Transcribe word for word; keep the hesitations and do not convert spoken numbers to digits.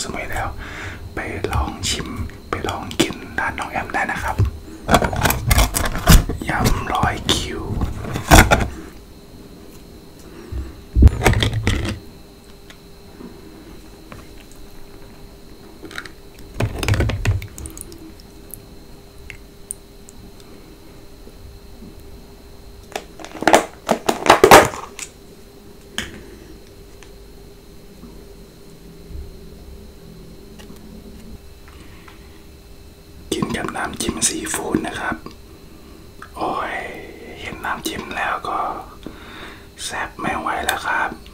สมุยแล้วไปลองชิมไปลองกินร้านน้องแอมได้นะครับยำร้อยคิวกินกับน้ำจิ้มซีฟู้ดนะครับโอ้ยเห็นน้ำจิ้มแล้วก็แซ่บไม่ไหวแล้วครับ